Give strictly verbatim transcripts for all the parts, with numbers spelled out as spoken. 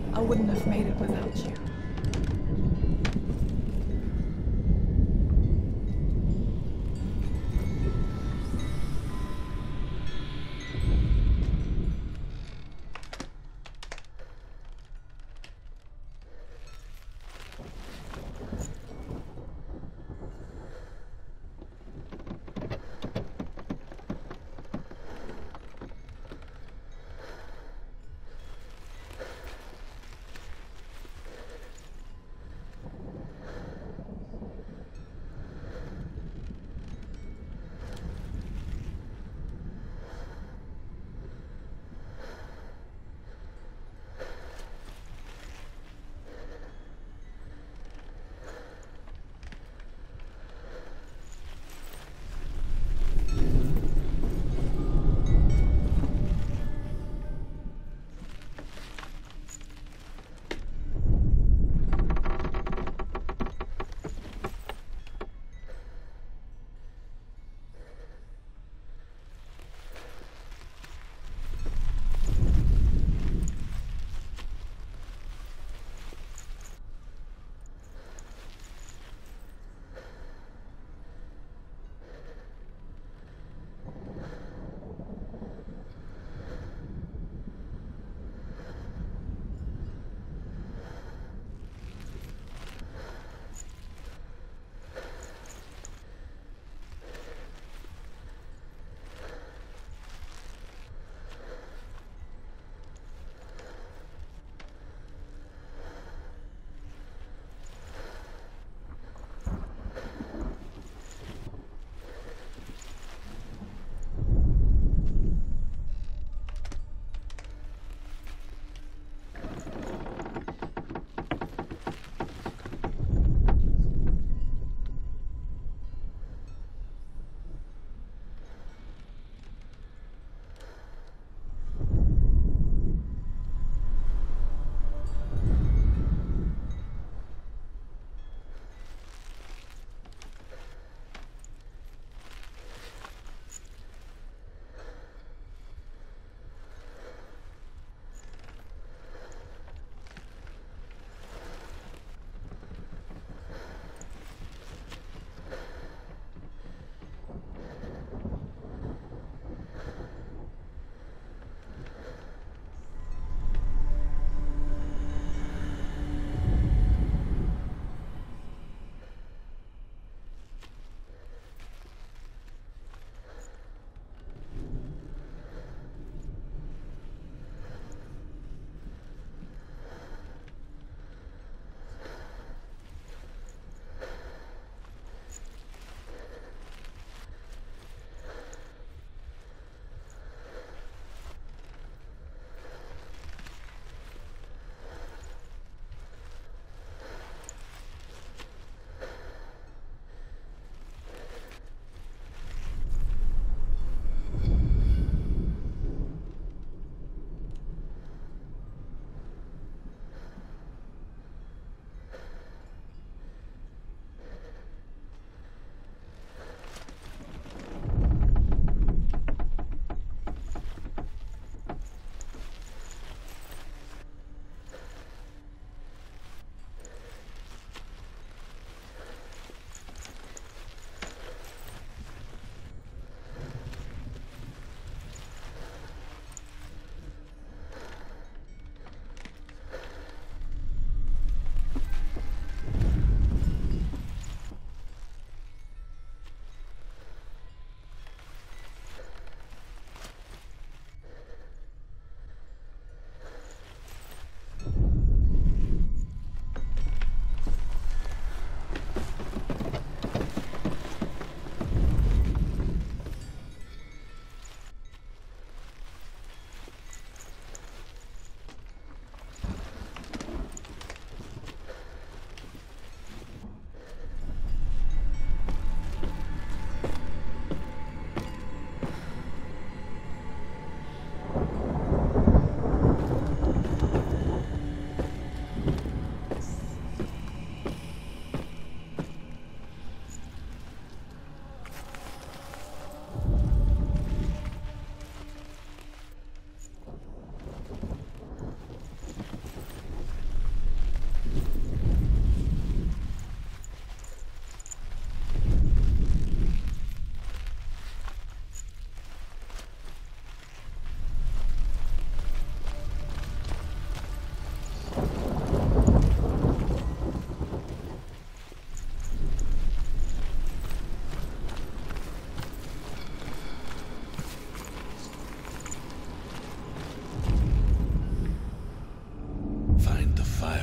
I wouldn't have made it without you.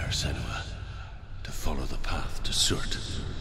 Prepare, Senua, to follow the path to Surt.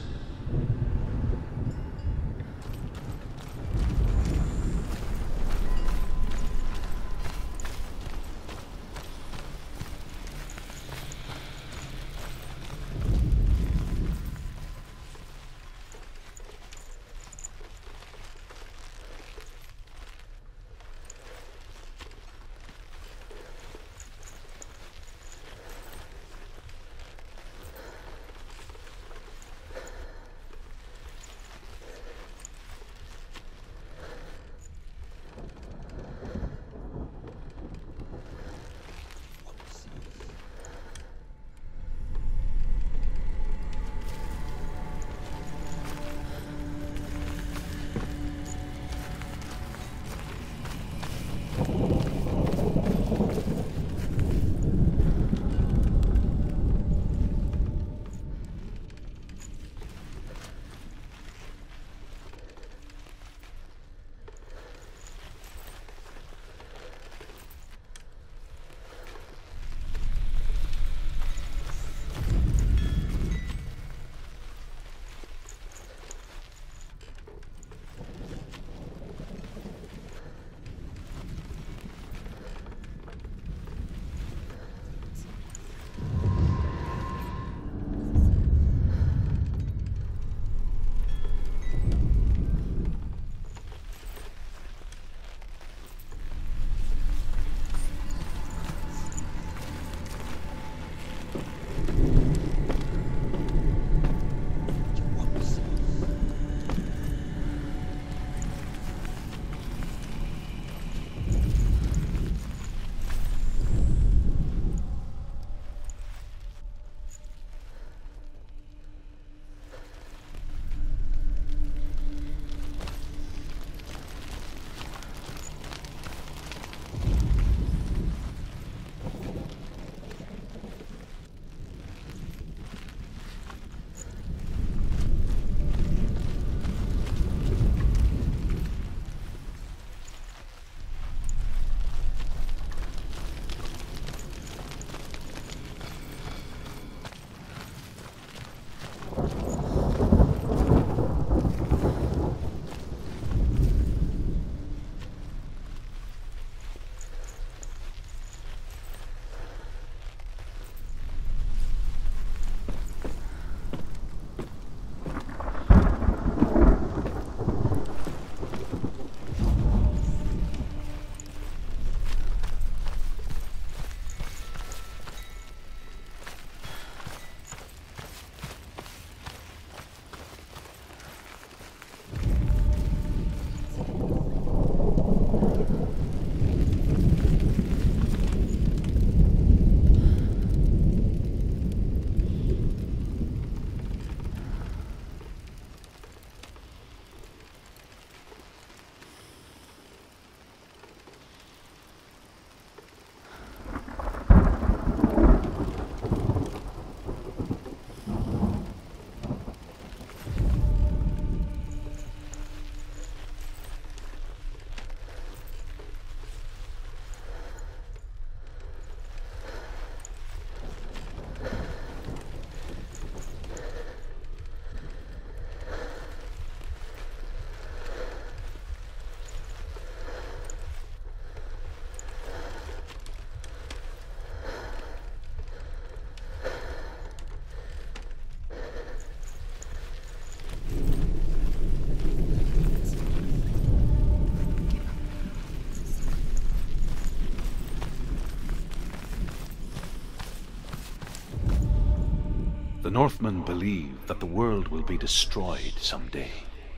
The Northmen believe that the world will be destroyed someday.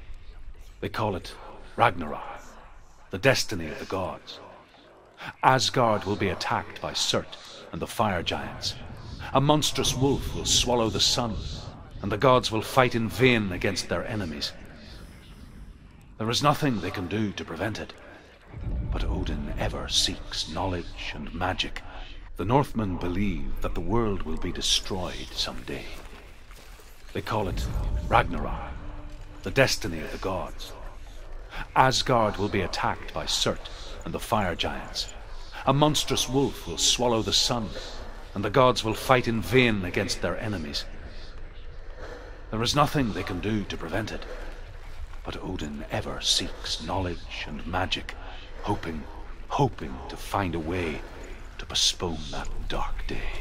They call it Ragnarok, the destiny of the gods. Asgard will be attacked by Surt and the fire giants. A monstrous wolf will swallow the sun, and the gods will fight in vain against their enemies. There is nothing they can do to prevent it, but Odin ever seeks knowledge and magic. The Northmen believe that the world will be destroyed someday. They call it Ragnarok, the destiny of the gods. Asgard will be attacked by Surt and the fire giants. A monstrous wolf will swallow the sun, and the gods will fight in vain against their enemies. There is nothing they can do to prevent it, but Odin ever seeks knowledge and magic, hoping, hoping to find a way to postpone that dark day.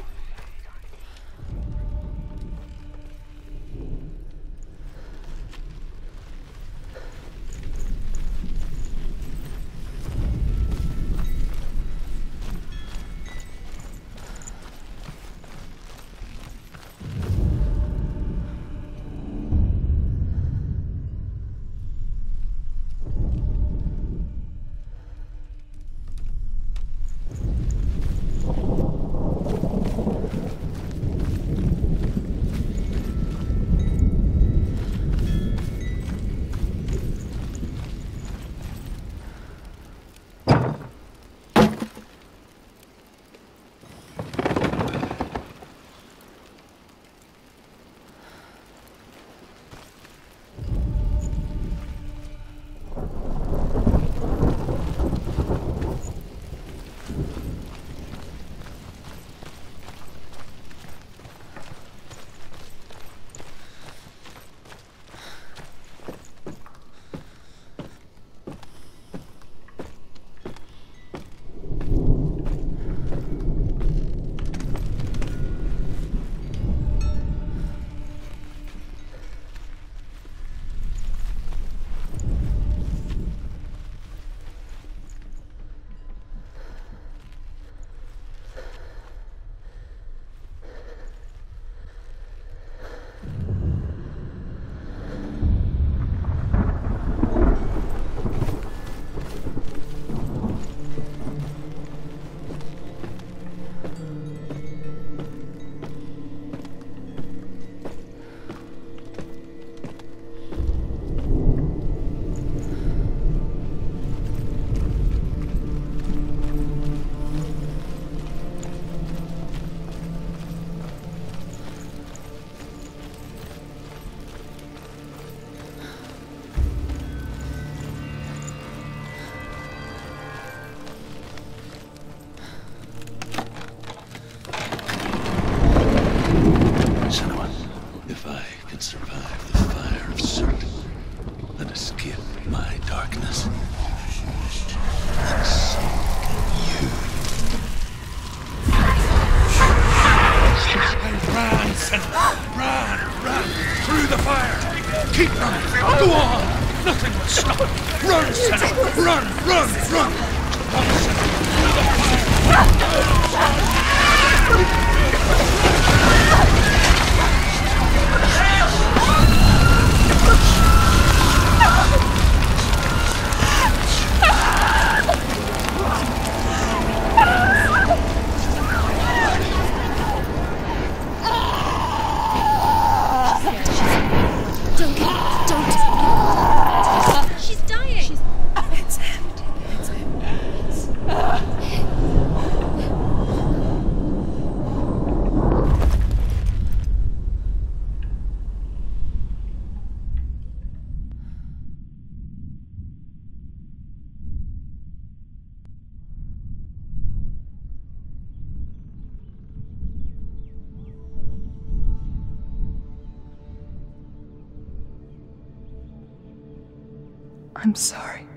I'm sorry.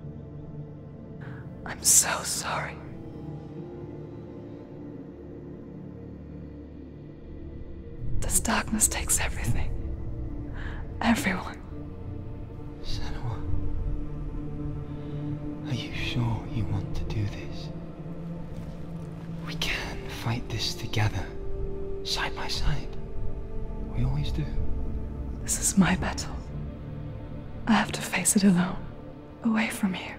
I'm so sorry. This darkness takes everything. Everyone. Senua, are you sure you want to do this? We can fight this together, side by side. We always do. This is my battle. I have to face it alone, away from here.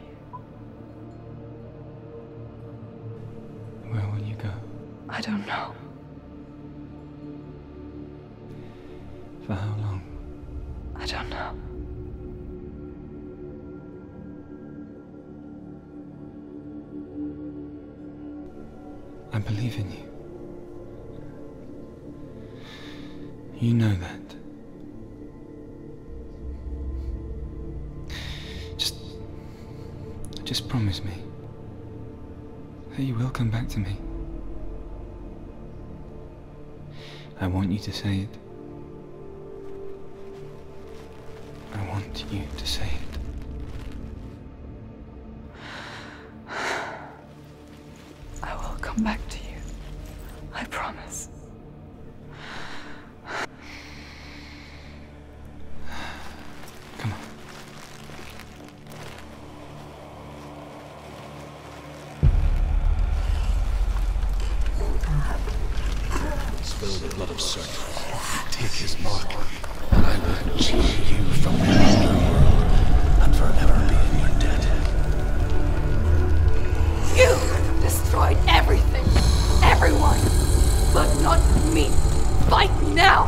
Where will you go? I don't know. For how long? I don't know. I believe in you. You know that. Just... Just promise me that you will come back to me. I want you to say it. I want you to say it. I will come back to you. I promise. Come on. Spill the blood of Surt. Take his mark, and I will cheer you from the underworld and forever be in your debt. You destroyed everything, everyone, but not me. Fight now!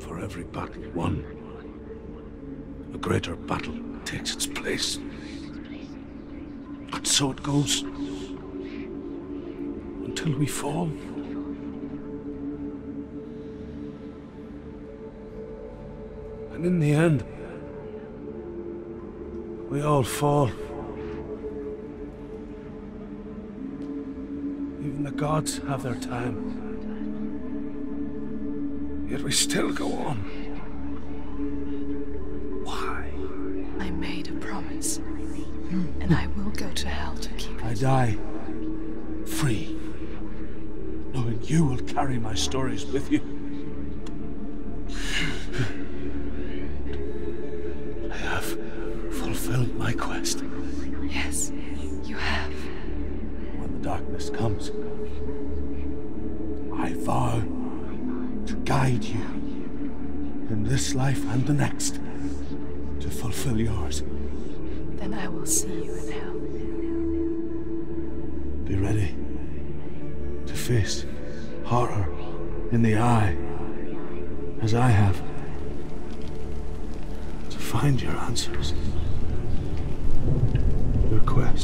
For every battle won, a greater battle takes its place. And so it goes. Until we fall. And in the end, we all fall. Even the gods have their time. Yet we still go on. Why? I made a promise, and I will go to hell to keep it. I die free, knowing you will carry my stories with you. I have fulfilled my quest. Yes, you have. When the darkness comes, I vow to guide you in this life and the next to fulfill yours. Then I will see you in hell. Be ready to face horror in the eye, as I have, to find your answers, your quest,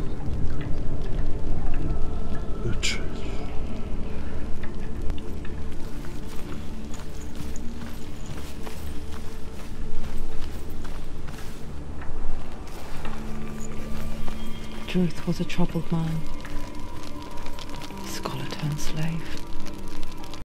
your truth. Truth was a troubled man, scholar turned slave.